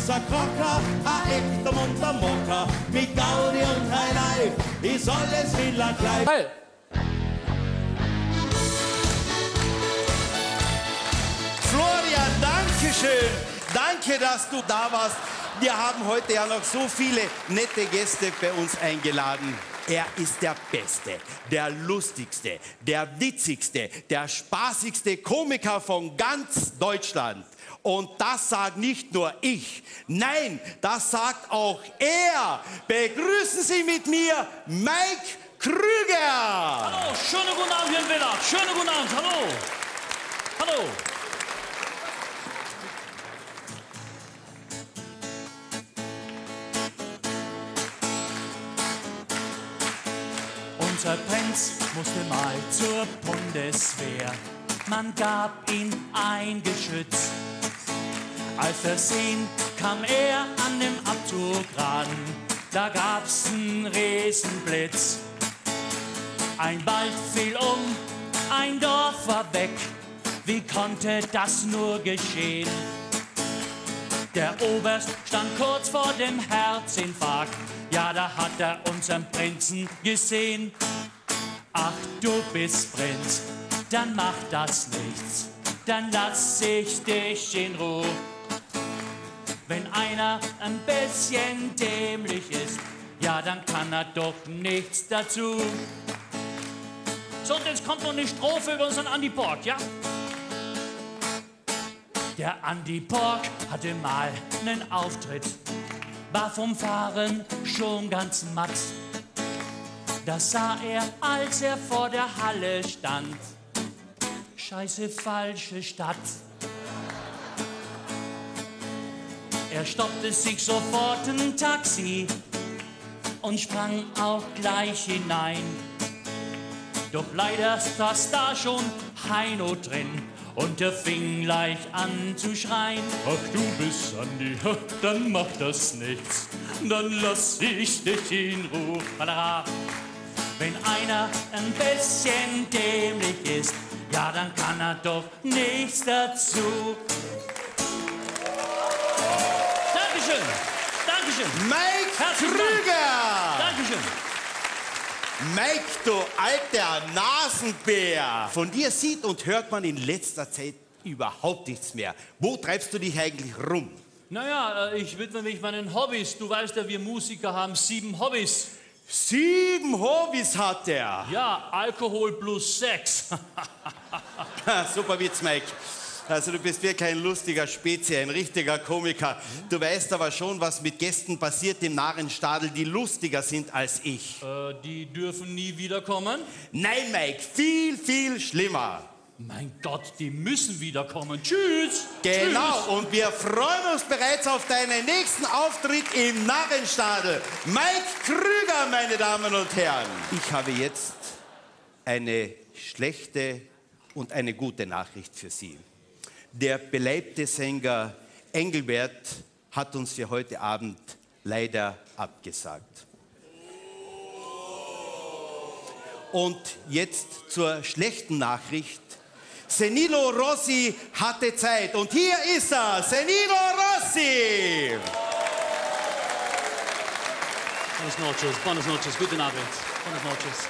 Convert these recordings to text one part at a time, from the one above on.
ist ein Krocker, ein echter Mundtermocker. Mit Gaudi und Heilei ist alles wieder gleich. Hey. Florian, danke schön. Danke, dass du da warst. Wir haben heute ja noch so viele nette Gäste bei uns eingeladen. Er ist der Beste, der Lustigste, der Witzigste, der spaßigste Komiker von ganz Deutschland. Und das sagt nicht nur ich, nein, das sagt auch er. Begrüßen Sie mit mir Mike Krüger. Hallo, schönen guten Abend hier in Villach. Schönen guten Abend, hallo. Hallo. Unser Prinz musste mal zur Bundeswehr. Man gab ihm ein Geschütz. Als Versehen kam er an dem Abzug ran. Da gab's einen Riesenblitz. Ein Wald fiel um, ein Dorf war weg. Wie konnte das nur geschehen? Der Oberst stand kurz vor dem Herzinfarkt. Ja, da hat er unseren Prinzen gesehen. Ach, du bist Prinz, dann macht das nichts. Dann lass ich dich in Ruhe. Wenn einer ein bisschen dämlich ist, ja, dann kann er doch nichts dazu. So, und jetzt kommt noch eine Strophe über unseren Andi Borg, ja? Der Andi Borg hatte mal einen Auftritt, war vom Fahren schon ganz matt. Das sah er, als er vor der Halle stand. Scheiße, falsche Stadt. Er stoppte sich sofort ein Taxi und sprang auch gleich hinein. Doch leider saß da schon Heino drin und er fing gleich an zu schreien. Ach, du bist Andi, dann macht das nichts, dann lass ich dich in Ruhe. Wenn einer ein bisschen dämlich ist, ja, dann kann er doch nichts dazu. Dankeschön, Dankeschön. Mike Krüger. Dankeschön. Mike, du alter Nasenbär. Von dir sieht und hört man in letzter Zeit überhaupt nichts mehr. Wo treibst du dich eigentlich rum? Naja, ich widme mich meinen Hobbys. Du weißt ja, wir Musiker haben 7 Hobbys. 7 Hobbys hat er. Ja, Alkohol plus Sex. Super Witz, Mike. Also du bist wirklich ein lustiger Spezi, ein richtiger Komiker. Du weißt aber schon, was mit Gästen passiert im Narrenstadel, die lustiger sind als ich. Die dürfen nie wiederkommen? Nein, Mike, viel, viel schlimmer. Mein Gott, die müssen wiederkommen. Tschüss. Genau, Tschüss. und wir freuen uns bereits auf deinen nächsten Auftritt im Narrenstadel. Mike Krüger, meine Damen und Herren. Ich habe jetzt eine schlechte und eine gute Nachricht für Sie. Der beleibte Sänger Engelbert hat uns für heute Abend leider abgesagt. Und jetzt zur schlechten Nachricht. Senilo Rossi hatte Zeit und hier ist er, Senilo Rossi. Buenas noches, guten Abend. Buenas noches.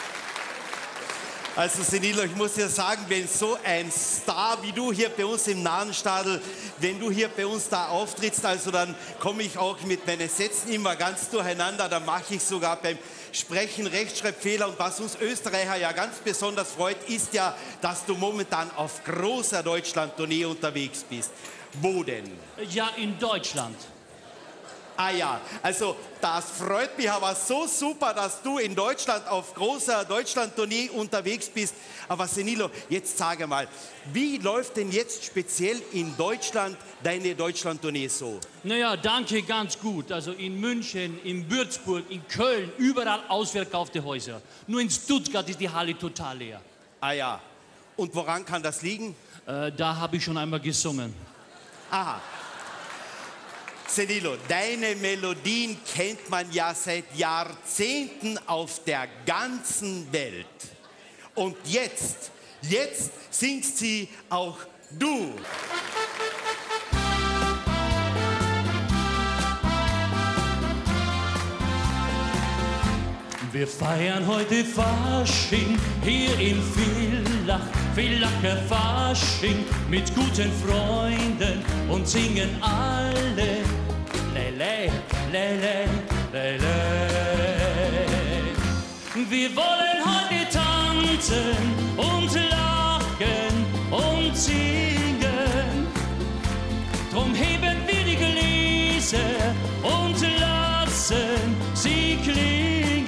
Also Senilo, ich muss dir sagen, wenn so ein Star wie du hier bei uns im Narrenstadel, wenn du hier bei uns da auftrittst, also dann komme ich auch mit meinen Sätzen immer ganz durcheinander, dann mache ich sogar beim Sprechen Rechtschreibfehler. Und was uns Österreicher ja ganz besonders freut, ist ja, dass du momentan auf großer Deutschland-Tournee unterwegs bist. Wo denn? Ja, in Deutschland. Ah ja, also das freut mich aber so super, dass du in Deutschland auf großer Deutschland-Tournee unterwegs bist. Aber Senilo, jetzt sage mal, wie läuft denn jetzt speziell in Deutschland deine Deutschland-Tournee so? Naja, danke, ganz gut. Also in München, in Würzburg, in Köln, überall ausverkaufte Häuser. Nur in Stuttgart ist die Halle total leer. Ah ja, und woran kann das liegen? Da habe ich schon einmal gesungen. Aha. Senilo, deine Melodien kennt man ja seit Jahrzehnten auf der ganzen Welt. Und jetzt singst sie auch du. Wir feiern heute Fasching hier in Villach, Villacher Fasching mit guten Freunden und singen alle Lele, Lele, Lele. Wir wollen heute tanzen und lachen und singen. Drum heben wir die Gläser und lassen sie klingen.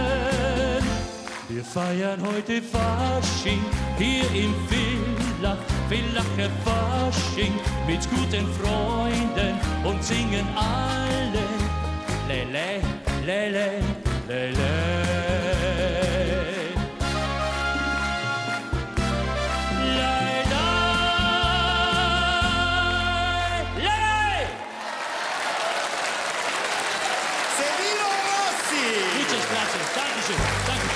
Wir feiern heute Fasching hier im Villach, Villacher Fasching mit guten Freunden und singen alle Lele, Lele, Lele. Dankeschön, Dankeschön.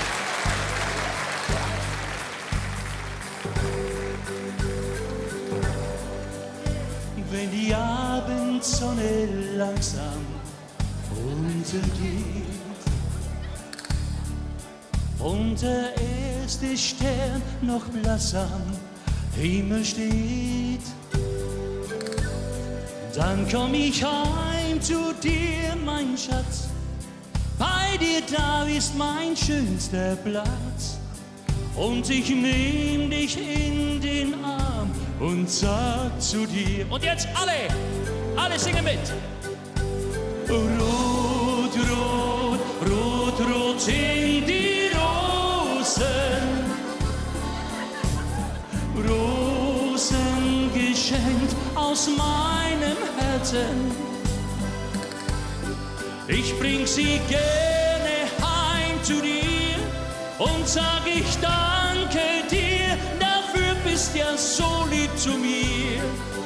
Wenn die Abendsonne langsam untergeht und der erste Stern noch blass am Himmel steht, dann komm ich heim zu dir, mein Schatz. Bei dir da ist mein schönster Platz und ich nehm dich in den Arm und sag zu dir. Und jetzt alle singen mit. Rot, rot, rot, rot sind die Rosen, Rosen geschenkt aus meinem Herzen. Ich bring sie gerne heim zu dir und sag ich danke dir, dafür bist ja so lieb zu mir.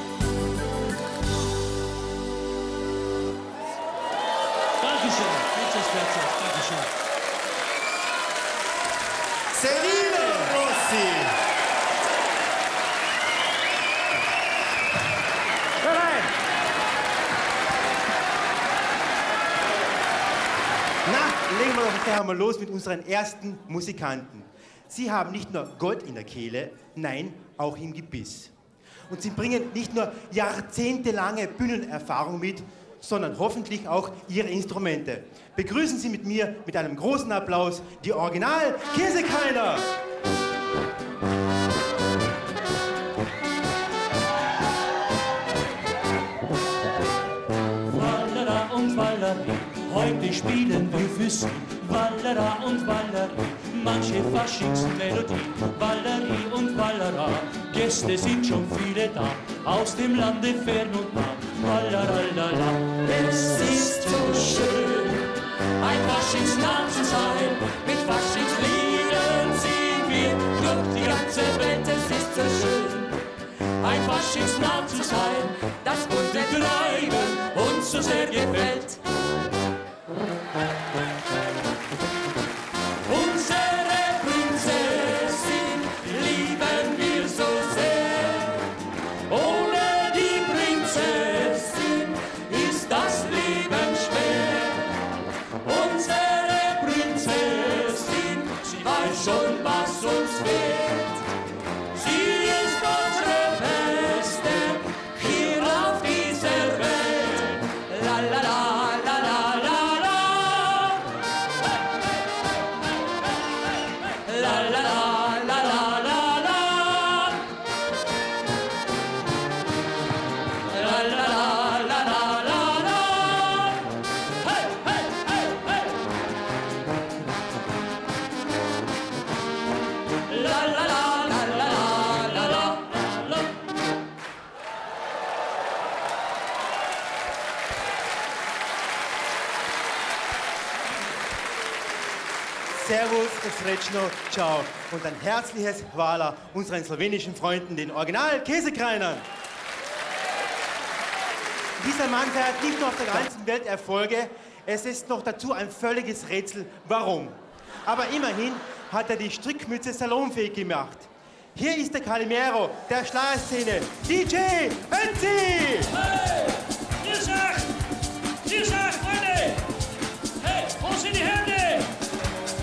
Dankeschön, Dankeschön. Sevino Rossi. Legen wir doch gleich mal los mit unseren ersten Musikanten. Sie haben nicht nur Gold in der Kehle, nein, auch im Gebiss. Und sie bringen nicht nur jahrzehntelange Bühnenerfahrung mit, sondern hoffentlich auch ihre Instrumente. Begrüßen Sie mit mir mit einem großen Applaus die Original-Käsekreiner! Wallera und Wallerie, heute spielen wir für Sie. Wallera und Wallerie, manche Faschingsmelodie. Wallerie und Wallera, Gäste sind schon viele da, aus dem Lande fern und nah. Walleralala, es ist so schön, ein Faschingsnah zu sein. Mit Faschingsliedern singen wir durch die ganze Welt, es ist so schön. Ein Faschingsnah zu sein, das bunte Treiben uns so sehr gefällt. Unsere Prinzessin lieben wir so sehr. Ohne die Prinzessin ist das Leben schwer. Unsere Prinzessin, sie weiß schon, was uns fehlt. Sie ist unsere Beste hier auf dieser Welt. La la la la la la la. La la la la la la la. La la la la la la la. Hey hey hey hey. La la la la la la la la. Servus, Srećno, ciao und ein herzliches Hvala unseren slowenischen Freunden, den Original-Käsekreinern. Dieser Mann feiert nicht nur auf der ganzen Welt Erfolge, es ist noch dazu ein völliges Rätsel, warum. Aber immerhin hat er die Strickmütze salonfähig gemacht. Hier ist der Calimero der Schlagerszene, DJ Ötzi! Hey, ihr sagt, Freunde! Hey, wo sind die Hände?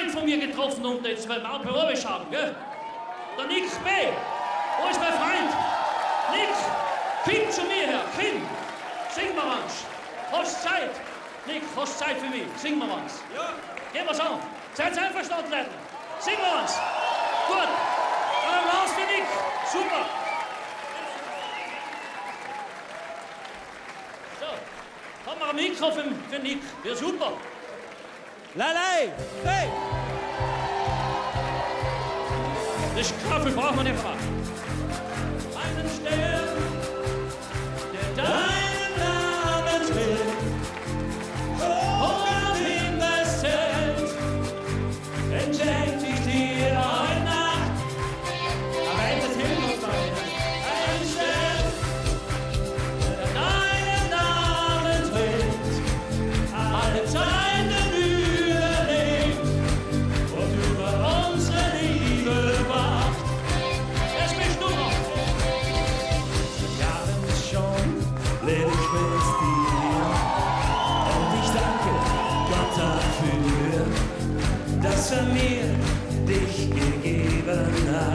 Freund von mir getroffen und jetzt beim Probe schauen, gell? Der Nick B. Wo ist mein Freund? Nick, komm zu mir her, komm. Sing mal was. Hast Zeit? Nick, hast Zeit für mich? Sing mal was. Ja. Geh mal's an. Seid einverstanden, Leute? Sing mal was. Gut. Ein Applaus für Nick. Super. So, haben wir ein Mikro für Nick. Ja, super. Lei, hey! Das Kaffee brauchen wir nicht mehr. Einen Stern, der deinen Namen trägt, hoch am Himmelszelt, den schenk ich dir heute Nacht. Aber das hilft uns beide. Einen Stern, der deinen Namen trägt, alle Zeiten überlebt und über unsere Liebe wacht. Es bist du noch. Jahren schon lebe ich mit dir und ich danke Gott dafür, dass mir dich gegeben hat.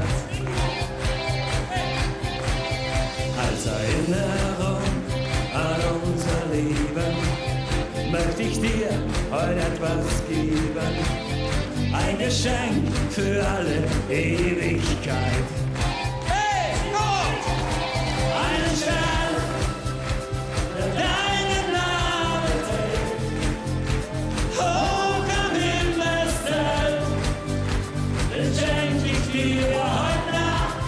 Als Erinnerung an unser Leben möchte ich dir heute etwas geben. Ein Geschenk für alle Ewigkeit. Hey, Gott! Einen Stern, der deinen Namen trägt, hoch am Himmelszelt, den schenk ich dir heute Nacht.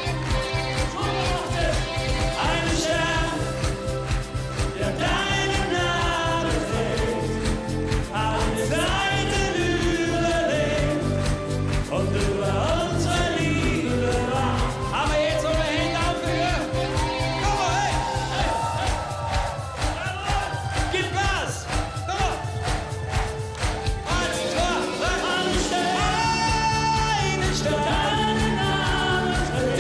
Einen Stern, der deinen Namen trägt, alle Seiten überlebt und über unsere Liebe wacht. Haben wir jetzt unsere Hände aufgehört? Komm mal, hey! Gib Gas! Komm mal! Eins, zwei, drei! Einen Stern, deinen Namen trägt,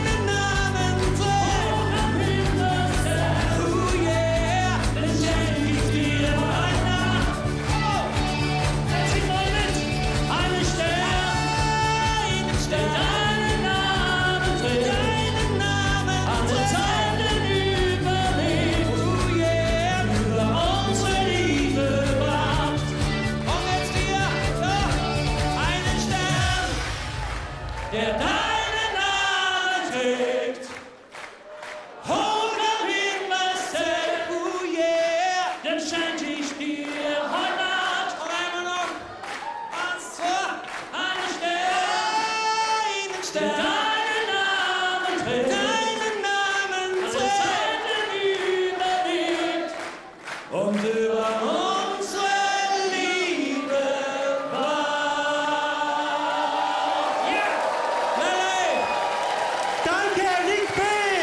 am Himmelszelt. Oh yeah, den schenk ich dir heute Nacht. Sing mal mit! Einen Stern, der deinen Namen trägt, alle Zeiten überlebt. Oh yeah, über unsere Liebe wacht. Und jetzt hier, einen Stern, der deinen Namen trägt, hoch am Himmelszelt. Oh yeah, den schenk ich dir heute Nacht. Und einmal noch, eins, zwei, einen Stern, der deinen Namen trägt, alle Zeiten überlebt und über unsere Liebe wacht. Yeah! Hey! Danke, Nick B.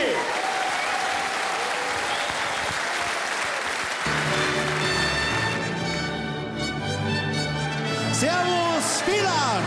Servus, Villach!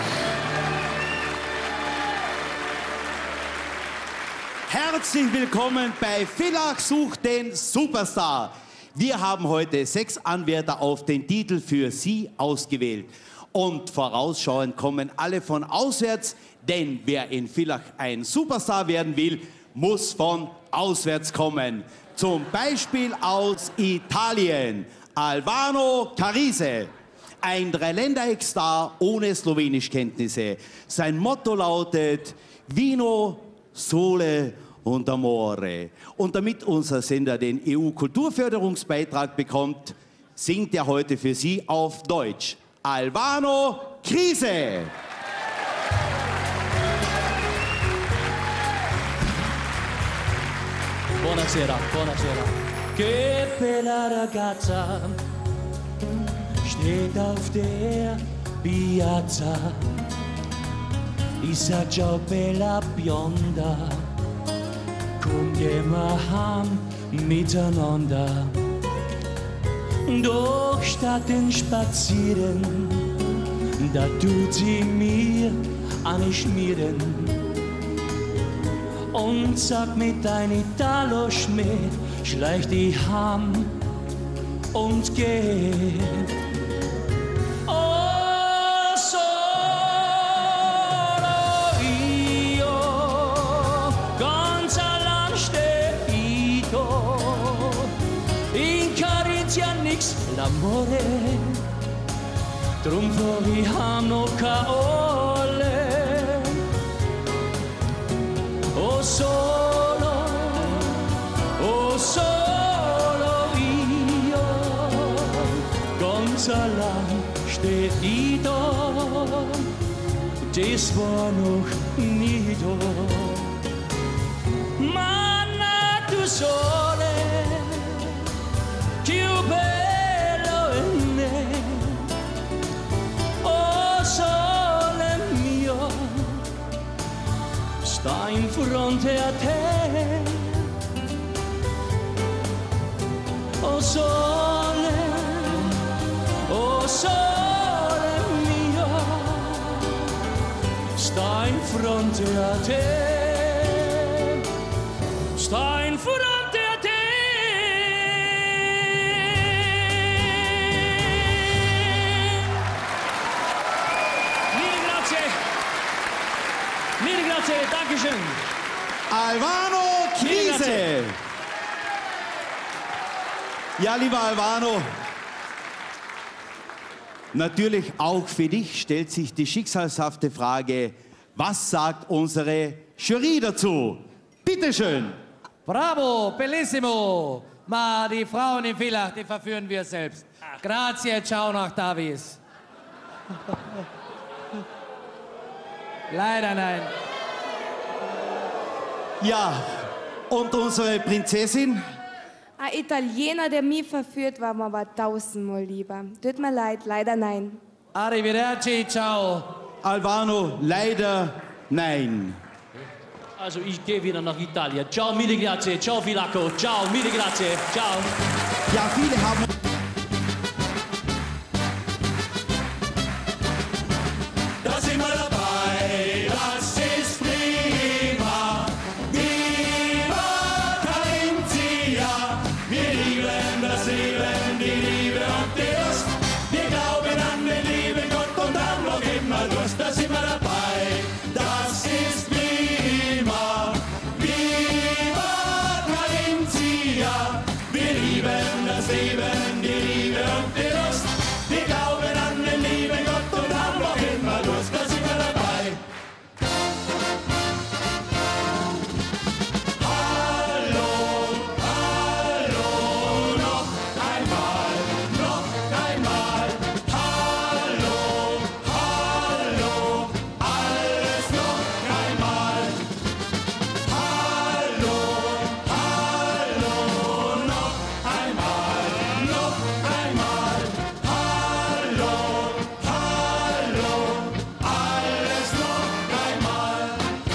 Herzlich willkommen bei Villach sucht den Superstar. Wir haben heute 6 Anwärter auf den Titel für Sie ausgewählt. Und vorausschauend kommen alle von auswärts, denn wer in Villach ein Superstar werden will, muss von auswärts kommen. Zum Beispiel aus Italien, Alvaro Carise. Ein Dreiländereck-Star ohne Slowenischkenntnisse. Sein Motto lautet Vino, Sole und Amore. Und damit unser Sender den EU-Kulturförderungsbeitrag bekommt, singt er heute für Sie auf Deutsch. Alvaro Carise. Buonasera, buonasera. Che bella ragazza steht auf der piazza. Ich sag ciao bella bionda, komm gehen wir heim miteinander. Doch statt den Spazieren, da tut sie mir anschmieren. Und sag mit dein Italo-Schmied, schleich dich heim und geh. Oh, so nix l'amore, drum vor ich ham noch kein Ole. Oh solo io, ganz allein steht ich da, das war noch nie da. Manna, tu sole, più bello è me, oh sole mio, sta in fronte a te, oh sole mio, sta in fronte a te, sta in fronte a te. Mille grazie, Dankeschön. Alvaro Krise. Ja, lieber Alvaro, natürlich auch für dich stellt sich die schicksalshafte Frage, was sagt unsere Jury dazu? Bitteschön. Bravo, bellissimo. Ma die Frauen in Villach, die verführen wir selbst. Grazie, ciao nach Davis. Leider nein. Ja, und unsere Prinzessin? Ein Italiener, der mich verführt, war mir aber tausendmal lieber. Tut mir leid, leider nein. Arrivederci, ciao. Alvaro, leider nein. Also ich gehe wieder nach Italien. Ciao, mille grazie. Ciao, Filacco. Ciao, mille grazie. Ciao. Ja, viele haben... Da sind wir dabei, das ist prima. Viva Carinthia. Wir lieben das Leben, die Liebe und die Lust. Wir glauben an den lieben Gott und haben noch immer Lust. Da sind wir dabei, das ist prima. Viva Carinthia. Wir lieben das Leben, die Liebe und die Lust. Wir glauben an den lieben Gott und haben noch immer Lust. Da sind wir dabei. Hallo, hallo, noch einmal, hallo, hallo, alles noch einmal. Hallo, hallo, noch einmal, hallo, hallo, alles noch einmal.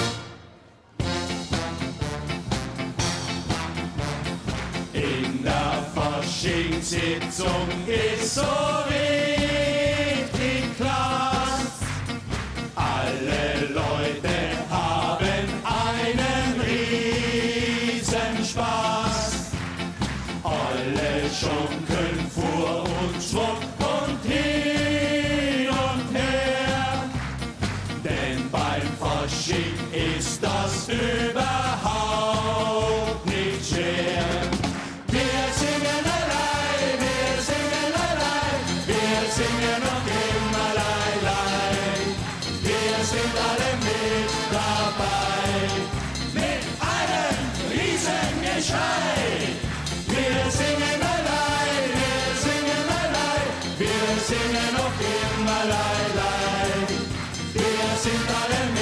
In der Faschingssitzung ist so richtig klar. Alle Leute haben einen Riesenspaß. Alle schunkeln vor und schwupp und hin und her. Denn beim Fasching ist das überhaupt nicht schwer. Wir singen allein, wir singen allein, wir singen noch immer allein. Wir sind alle mit dabei, mit einem Riesengeschrei. Wir singen allein, wir singen allein, wir singen noch immer allein. Wir sind alle mit